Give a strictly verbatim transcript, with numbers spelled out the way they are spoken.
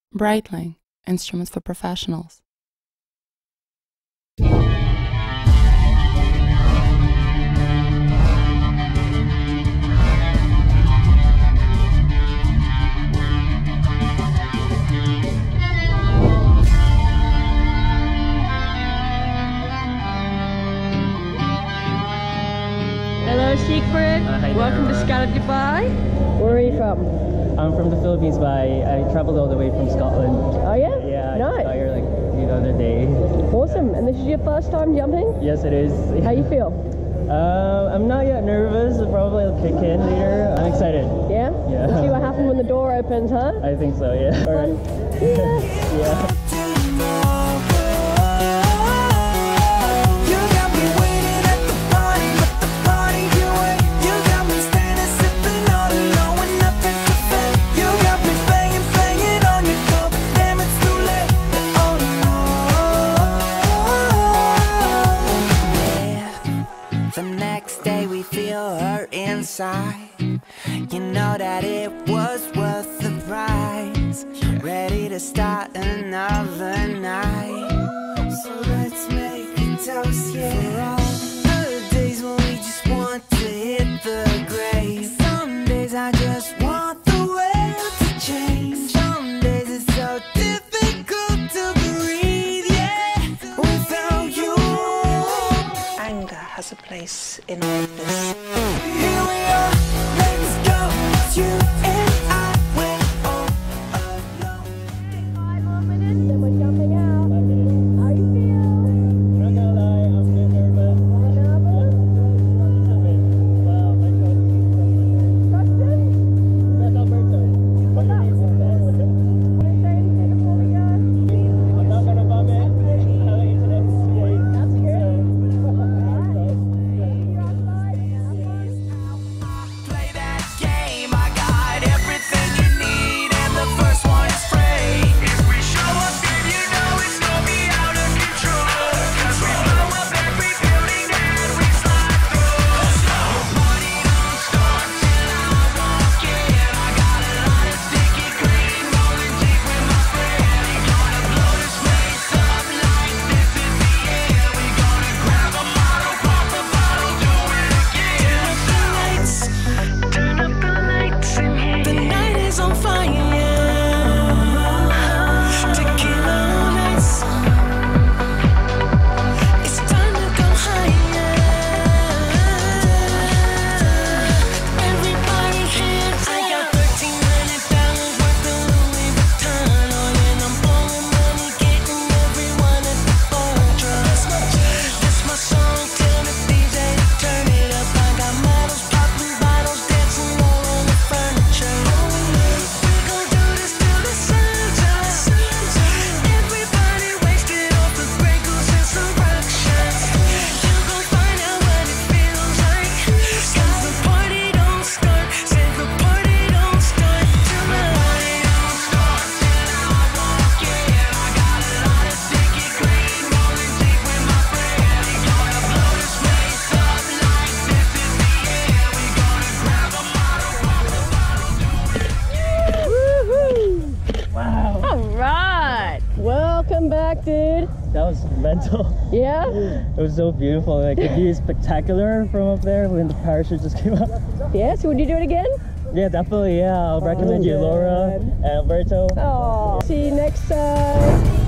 Breitling, instruments for professionals. Hello Siegfrid, uh, welcome to Skydive Dubai. Where are you from? I'm from the Philippines, but I, I traveled all the way from Scotland. Oh yeah? Yeah, I nice. just got here like the other day. Awesome, and this is your first time jumping? Yes, it is. How you feel? Uh, I'm not yet nervous, probably I'll kick in later. I'm excited. Yeah? Yeah. We'll see what happens when the door opens, huh? I think so, yeah. Fun? Yeah. Yeah. Inside, you know that it was worth the price. Ready to start another night. So let's make a toast, yeah, for all the days when we just want to hit the grave. Some days I just want the world to change. Some days it's so difficult to breathe, yeah, without you. Anger has a place in all of this. Here we are, let's go. It's you and I, we're all alone. Five more minutes, then we're jumping out. How you feel? I'm not gonna lie, I'm a bit nervous. Nervous? Wow, my God. Justin? That's Alberto. What's up? Want to say anything before we go? I'm not gonna bum it. I'll let you to next day. That's good. Play that game, I got everything you need, and the first one is free. If we show up, then you know it's gonna be out of control. Cause we blow up every building that we slide through. The party don't start till I walk in. I got a lot of sticky green, rolling deep with my friend. We gonna blow this place up like this is the end. We gonna grab a bottle, pop a bottle, do it again. Turn up the lights in here. The night is on fire. Tequila on ice. It's time to go higher. Everybody hands up. I got thirteen hundred dollars worth of Louis Vuitton on, and I'm blowing money, getting everyone at the bar drunk. This my song, tell the D J to turn it up. I got models popping bottles, dancing all on the furniture. We gon' do this till the sun's up. Everybody wasted off the Pringles and some Russians. You gon' find out what it feels like. Cause the party don't start, say the party don't start tonight. Don't start till I walk in. I got a lot of sticky green, rolling deep with my friend. We gonna blow this place up like this is the end. We gonna grab a bottle, pop a bottle, do it. Woohoo! Wow. Alright! Welcome back, dude. That was mental. Yeah? It was so beautiful. Like the view is spectacular from up there when the parachute just came up. Yeah, so would you do it again? Yeah, definitely. Yeah, I'll recommend you, Laura and Alberto. Oh, see you next time.